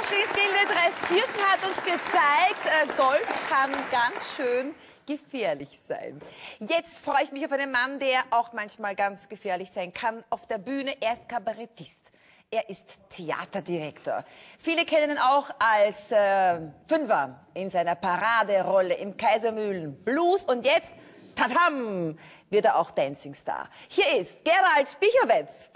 Skiskille Dreiskirchen hat uns gezeigt, Golf kann ganz schön gefährlich sein. Jetzt freue ich mich auf einen Mann, der auch manchmal ganz gefährlich sein kann. Auf der Bühne, er ist Kabarettist. Er ist Theaterdirektor. Viele kennen ihn auch als Fünfer in seiner Paraderolle im Kaisermühlen Blues. Und jetzt, tadam, wird er auch Dancing Star. Hier ist Gerald Bichowetz.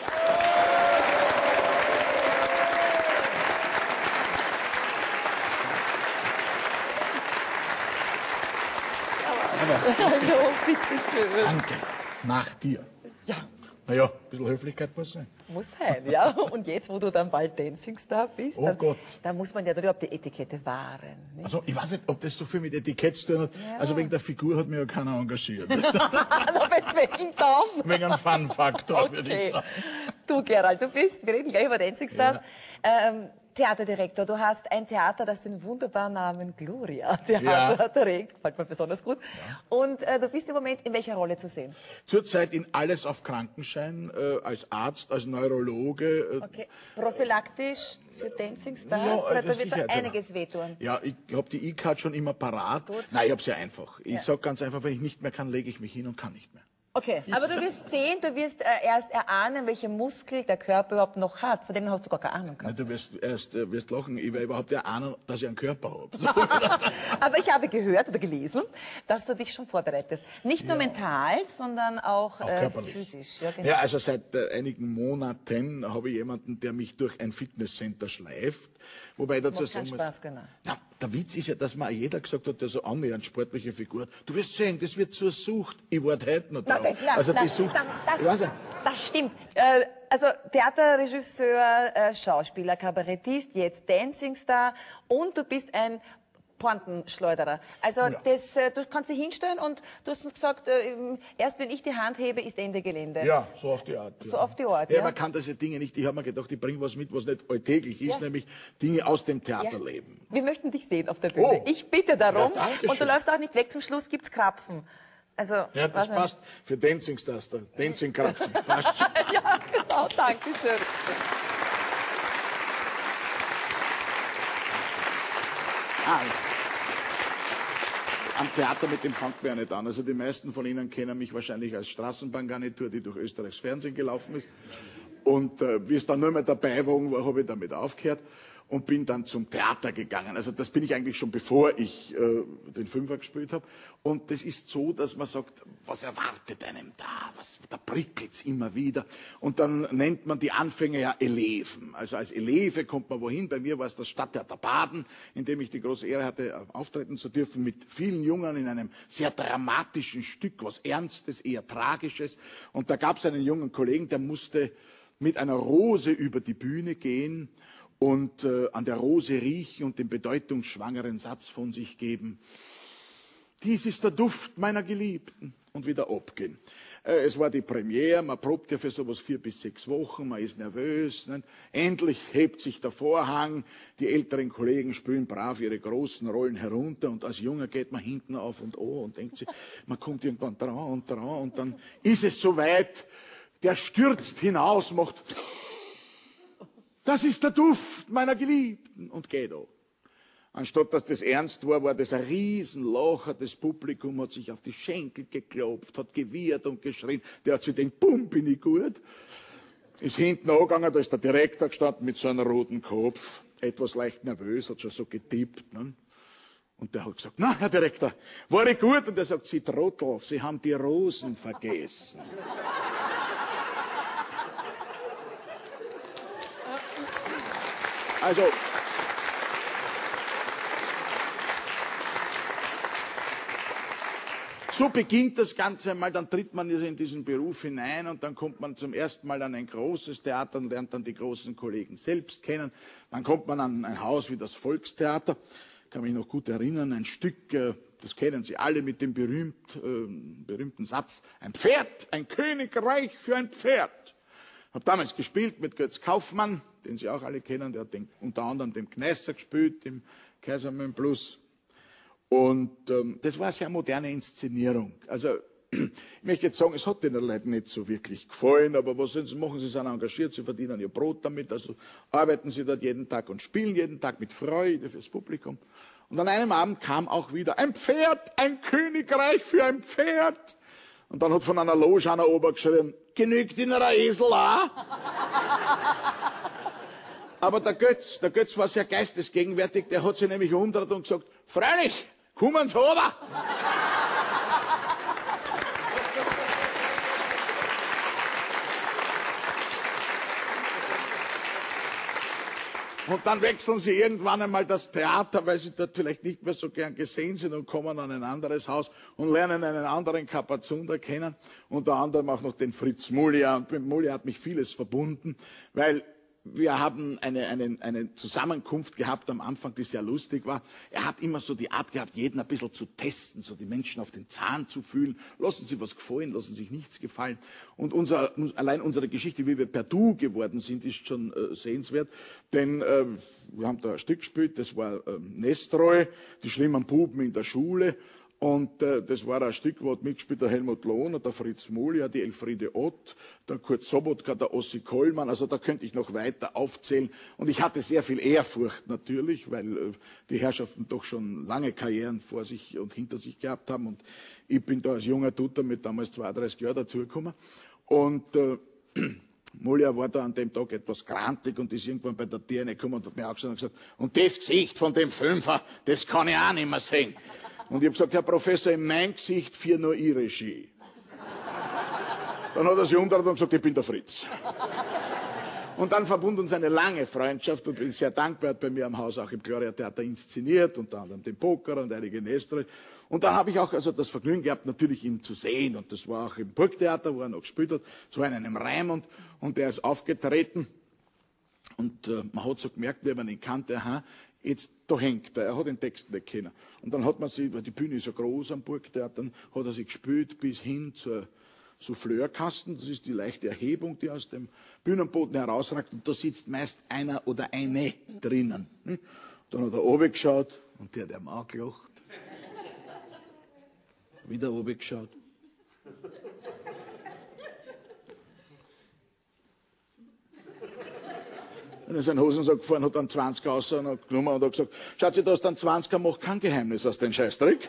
Hallo, bitteschön. Danke. Nach dir. Ja. Naja, ein bisschen Höflichkeit muss sein. Muss sein, ja. Und jetzt, wo du dann bald Dancing Star bist, Oh Gott. da muss man ja darüber die Etikette wahren. Nicht? Also, ich weiß nicht, ob das so viel mit Etikett zu tun hat. Ja. Also, wegen der Figur hat mich ja keiner engagiert. Aber wegen Daumen. Wegen einem Fun-Faktor, würde ich sagen. Du, Gerald, wir reden gleich über Dancing Stars. Ja. Theaterdirektor, du hast ein Theater, das den wunderbaren Namen Gloria Theater trägt. Gefällt mir besonders gut. Ja. Und du bist im Moment in welcher Rolle zu sehen? Zurzeit in Alles auf Krankenschein, als Arzt, als Neurologe. Okay, prophylaktisch für Dancing Stars, Ja, weil da das wird da Sicherheitshalber. einiges wehtun. Ja, ich habe die E-Card schon immer parat. Tut's? Nein, ich habe sie einfach. Ich Ja. sage ganz einfach, wenn ich nicht mehr kann, lege ich mich hin und kann nicht mehr. Okay, aber du wirst sehen, du wirst erst erahnen, welche Muskel der Körper überhaupt noch hat. Von denen hast du gar keine Ahnung gehabt. Du wirst lachen, ich werde überhaupt erahnen, dass ich einen Körper habe. Aber ich habe gehört oder gelesen, dass du dich schon vorbereitest. Nicht nur mental, sondern auch körperlich. physisch. Ja, genau. Ja, also seit einigen Monaten habe ich jemanden, der mich durch ein Fitnesscenter schleift. Wobei ich dazu Macht keinen sagen Spaß, genau. na, der Witz ist ja, dass mir auch jeder gesagt hat, der so annähernd sportliche Figur hat, du wirst sehen, das wird zur Sucht. Ich warte heute noch drauf. Die Sucht, ich weiß nicht. Das stimmt. Also Theaterregisseur, Schauspieler, Kabarettist, jetzt Dancing Star und du bist ein Pointenschleuderer. Also du kannst dich hinstellen und du hast uns gesagt, erst wenn ich die Hand hebe, ist Ende Gelände. Ja, so auf die Art. So auf die Art, ja. ja. Man kann diese Dinge nicht, ich habe mir gedacht, ich bringe was mit, was nicht alltäglich ist, nämlich Dinge aus dem Theaterleben. Wir möchten dich sehen auf der Bühne. Oh. Ich bitte darum. Ja, danke und du schön. läufst auch nicht weg. Zum Schluss gibt's Krapfen. Also, Ja, das passt für Dancing Stars, der Dancing Krapfen. Passt schon. Ja, genau. Dankeschön. Am Theater, mit dem fängt man ja nicht an. Also die meisten von Ihnen kennen mich wahrscheinlich als Straßenbahngarnitur, die durch Österreichs Fernsehen gelaufen ist. Und wie es dann nur mehr dabei war, habe ich damit aufgehört und bin dann zum Theater gegangen. Also das bin ich eigentlich schon bevor ich den Fünfer gespielt habe. Und das ist so, dass man sagt, was erwartet einem da? Da prickelt's immer wieder. Und dann nennt man die Anfänger ja Eleven. Also als Eleve kommt man wohin. Bei mir war es das Stadttheater Baden, in dem ich die große Ehre hatte, auftreten zu dürfen mit vielen Jungen in einem sehr dramatischen Stück, was Ernstes, eher Tragisches. Und da gab es einen jungen Kollegen, der musste mit einer Rose über die Bühne gehen und an der Rose riechen und den bedeutungsschwangeren Satz von sich geben: Dies ist der Duft meiner Geliebten, und wieder abgehen. Es war die Premiere, man probt ja für sowas 4 bis 6 Wochen, man ist nervös. Nicht? Endlich hebt sich der Vorhang, die älteren Kollegen spielen brav ihre großen Rollen herunter und als Junger geht man hinten auf und an und denkt sich, man kommt irgendwann dran und dann ist es soweit, der stürzt hinaus, macht: Das ist der Duft meiner Geliebten, und geht auch. Anstatt dass das ernst war, war das ein Riesenlacher. Das Publikum hat sich auf die Schenkel geklopft, hat gewirrt und geschrien. Der hat sich gedacht, bumm, bin ich gut. Ist hinten angegangen, da ist der Direktor gestanden mit so einem roten Kopf, etwas leicht nervös, hat schon so getippt. Ne? Und der hat gesagt, na, Herr Direktor, war ich gut? Und er sagt, Sie Trottel, Sie haben die Rosen vergessen. Also, so beginnt das Ganze einmal, dann tritt man in diesen Beruf hinein und dann kommt man zum ersten Mal an ein großes Theater und lernt dann die großen Kollegen selbst kennen. Dann kommt man an ein Haus wie das Volkstheater, ich kann mich noch gut erinnern, ein Stück, das kennen Sie alle mit dem berühmten Satz: Ein Pferd, ein Königreich für ein Pferd. Ich habe damals gespielt mit Götz Kaufmann, den Sie auch alle kennen, der hat unter anderem dem Kneißer gespielt, im Kaisermühlen Plus. Und das war eine sehr moderne Inszenierung. Also Ich möchte jetzt sagen, es hat den Leuten nicht so wirklich gefallen, aber was sollen sie machen? Sie sind engagiert, sie verdienen ihr Brot damit, also arbeiten sie dort jeden Tag und spielen jeden Tag mit Freude fürs Publikum. Und an einem Abend kam auch wieder ein Pferd, ein Königreich für ein Pferd. Und dann hat von einer Loge einer Ober geschrien, genügt Ihnen ein Esel auch? Aber der Götz war sehr geistesgegenwärtig, der hat sich nämlich umgedreht und gesagt, freilich, kommen Sie runter. Und dann wechseln sie irgendwann einmal das Theater, weil sie dort vielleicht nicht mehr so gern gesehen sind und kommen an ein anderes Haus und lernen einen anderen Kapazunder kennen. Unter anderem auch noch den Fritz Mulja. Und mit Mulja hat mich vieles verbunden, weil wir haben eine Zusammenkunft gehabt am Anfang, die sehr lustig war. Er hat immer so die Art gehabt, jeden ein bisschen zu testen, so die Menschen auf den Zahn zu fühlen. Lassen Sie was gefallen, lassen sich nichts gefallen. Und allein unsere Geschichte, wie wir per Du geworden sind, ist schon sehenswert. Denn wir haben da ein Stück gespielt, das war Nestroy, die schlimmen Buben in der Schule. Und das war ein Stück, wo hat mitgespielt der Helmut Lohner, der Fritz Mulja, die Elfriede Ott, der Kurt Sobotka, der Ossi Kollmann. Also da könnte ich noch weiter aufzählen. Und ich hatte sehr viel Ehrfurcht natürlich, weil die Herrschaften doch schon lange Karrieren vor sich und hinter sich gehabt haben. Und ich bin da als junger Tutor mit damals 32 Jahren dazugekommen. Und Mulja war da an dem Tag etwas grantig und ist irgendwann bei der Tür gekommen und hat mir angeschaut und gesagt, und das Gesicht von dem Fünfer, das kann ich auch nicht mehr sehen. Und ich habe gesagt, Herr Professor, in mein Gesicht führt nur Ihre Ski. Dann hat er sich umgedreht und gesagt, ich bin der Fritz. Und dann verbund uns eine lange Freundschaft und bin sehr dankbar, hat bei mir am Haus auch im Gloria Theater inszeniert, unter anderem den Poker und einige Nestre. Und dann habe ich auch also das Vergnügen gehabt, natürlich ihn zu sehen. Und das war auch im Burgtheater, wo er noch gespielt hat. Es war in einem Raimund und der ist aufgetreten. Und man hat so gemerkt, wie man ihn kannte, aha, jetzt, da hängt er hat den Text nicht kennen. Und dann hat man sich, weil die Bühne ist so groß am Burgtheater, dann hat er sich gespielt bis hin zur Souffleurkasten. Das ist die leichte Erhebung, die aus dem Bühnenboden herausragt. Und da sitzt meist einer oder eine drinnen. Dann hat er oben geschaut und der hat ihm auch gelacht. Wieder oben geschaut. Und er ist in den Hosensack gefahren, hat einen 20er raus und hat genommen und hat gesagt, schaut Sie, da ist ein 20er, macht kein Geheimnis aus dem Scheißdreck.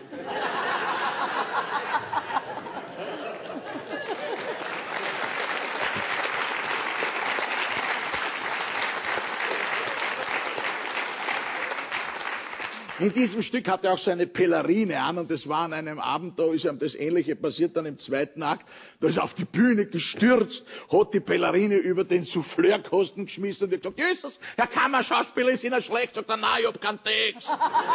In diesem Stück hat er auch so eine Pellerine an und das war an einem Abend, da ist ihm das Ähnliche passiert, dann im zweiten Akt, da ist er auf die Bühne gestürzt, hat die Pellerine über den Souffleurkasten geschmissen und hat gesagt, Jesus, Herr Kammerschauspieler, ist Ihnen schlecht? Sagt er, nein, ich hab keinen Text.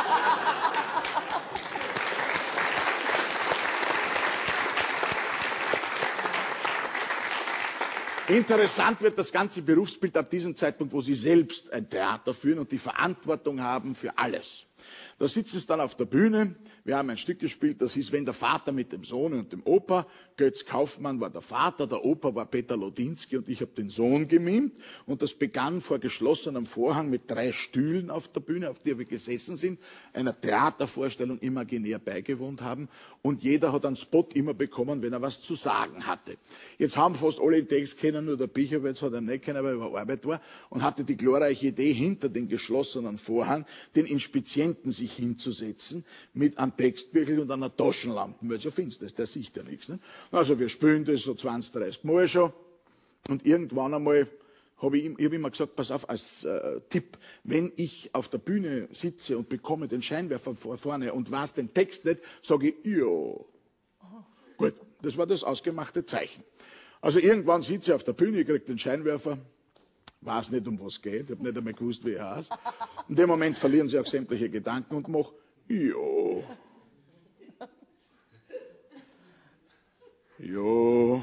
Interessant wird das ganze Berufsbild ab diesem Zeitpunkt, wo Sie selbst ein Theater führen und die Verantwortung haben für alles. Da sitzen sie dann auf der Bühne, wir haben ein Stück gespielt, das hieß Wenn der Vater mit dem Sohn und dem Opa, Götz Kaufmann war der Vater, der Opa war Peter Lodinski und ich habe den Sohn gemimt und das begann vor geschlossenem Vorhang mit 3 Stühlen auf der Bühne, auf der wir gesessen sind, einer Theatervorstellung imaginär beigewohnt haben und jeder hat einen Spot immer bekommen, wenn er was zu sagen hatte. Jetzt haben fast alle den Text kennen, nur der Bichowitz hat er nicht kennen, weil er über Arbeit war und hatte die glorreiche Idee, hinter den geschlossenen Vorhang den Inspizienten sich hinzusetzen mit einem Textbüchel und einer Taschenlampe, weil es ja finster ist, der sieht ja nichts. Ne? Also wir spielen das so 20, 30 Mal schon und irgendwann einmal habe ich hab immer gesagt, pass auf, als Tipp, wenn ich auf der Bühne sitze und bekomme den Scheinwerfer vor vorne und weiß den Text nicht, sage ich, ja. Gut, das war das ausgemachte Zeichen. Also irgendwann sitze ich auf der Bühne, ich kriege den Scheinwerfer, weiß nicht, um was es geht, ich habe nicht einmal gewusst, wie er heißt. In dem Moment verlieren sie auch sämtliche Gedanken und mache, ja. Ja.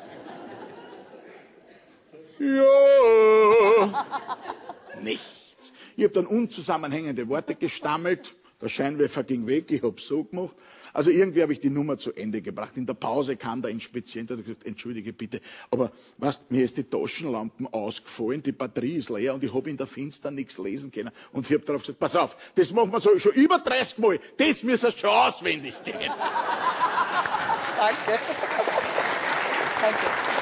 Ja. Nichts. Ich habe dann unzusammenhängende Worte gestammelt, der Scheinwerfer ging weg, ich habe so gemacht. Also irgendwie habe ich die Nummer zu Ende gebracht. In der Pause kam der Inspizient und hat gesagt, entschuldige bitte, aber weißt, mir ist die Taschenlampen ausgefallen, die Batterie ist leer und ich habe in der Finster nichts lesen können. Und ich habe darauf gesagt, pass auf, das machen wir so schon über 30 Mal, das müssen wir schon auswendig gehen. Danke. Danke.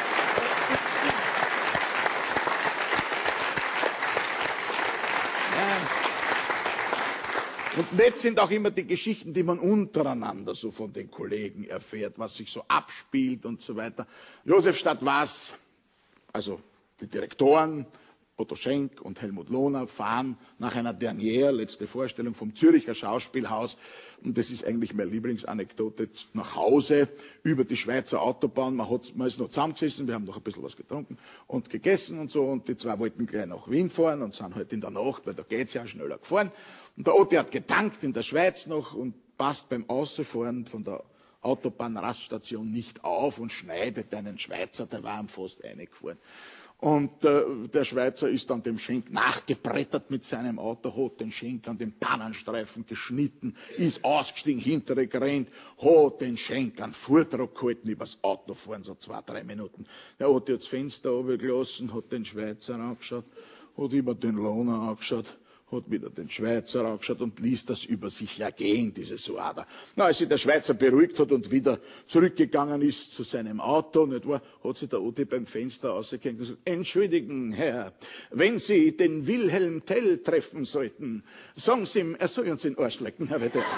Und nett sind auch immer die Geschichten, die man untereinander so von den Kollegen erfährt, was sich so abspielt und so weiter. Josefstadt war's, also die Direktoren, Otto Schenk und Helmut Lohner fahren nach einer Dernière, letzte Vorstellung vom Züricher Schauspielhaus, und das ist eigentlich meine Lieblingsanekdote, nach Hause über die Schweizer Autobahn. Man ist noch zusammengesessen, wir haben noch ein bisschen was getrunken und gegessen und so, und die zwei wollten gleich nach Wien fahren und sind halt in der Nacht, weil da geht's ja schneller gefahren. Und der Otti hat getankt in der Schweiz noch und passt beim Ausfahren von der Autobahnraststation nicht auf und schneidet einen Schweizer, der war ihm fast reingefahren. Und der Schweizer ist dann dem Schenk nachgebrettert mit seinem Auto, hat den Schenk an den Pannenstreifen geschnitten, ist ausgestiegen, hintere gerannt, hat den Schenk an Vortrag gehalten, übers Auto fahren, so 2-3 Minuten. Der Otti hat das Fenster runtergelassen, hat den Schweizer angeschaut, hat über den Lohner angeschaut, hat wieder den Schweizer angeschaut und ließ das über sich ergehen, diese Suada. Na, als sich der Schweizer beruhigt hat und wieder zurückgegangen ist zu seinem Auto, nicht wahr, hat sich der Otti beim Fenster rausgehängt und gesagt: Entschuldigen, Herr, wenn Sie den Wilhelm Tell treffen sollten, sagen Sie ihm, er soll uns in den Arsch lecken, Herr Wette.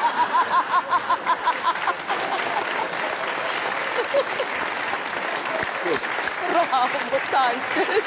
Bravo, danke.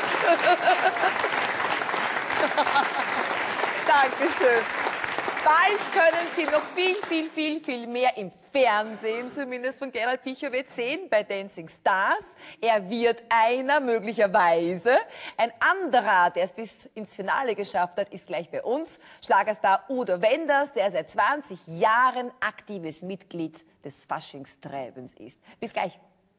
Dankeschön. Bald können Sie noch viel mehr im Fernsehen, zumindest von Gerald Pichowiec, sehen bei Dancing Stars. Er wird einer, möglicherweise. Ein anderer, der es bis ins Finale geschafft hat, ist gleich bei uns. Schlagerstar Udo Wenders, der seit 20 Jahren aktives Mitglied des Faschingstreibens ist. Bis gleich.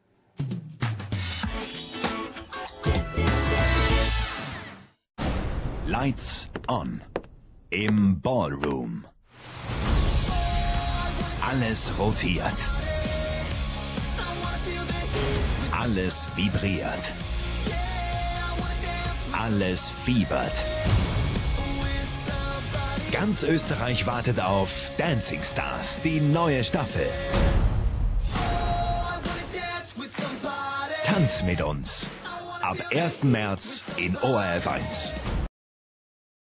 Lights on. Im Ballroom. Alles rotiert. Alles vibriert. Alles fiebert. Ganz Österreich wartet auf Dancing Stars, die neue Staffel. Tanz mit uns. Ab 1. März in ORF 1.